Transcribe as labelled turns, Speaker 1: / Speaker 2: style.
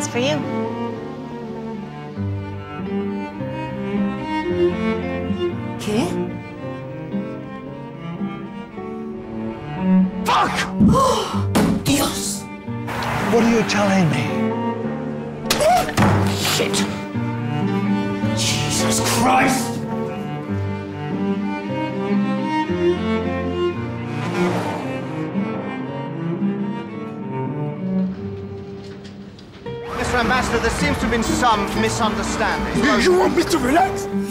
Speaker 1: It's for you.
Speaker 2: ¿Qué?
Speaker 3: Fuck!
Speaker 2: Dios!
Speaker 3: What are you telling me?
Speaker 2: Shit! Jesus Christ!
Speaker 4: Mr. Ambassador, there seems to have been some misunderstanding.
Speaker 3: You want me to relax?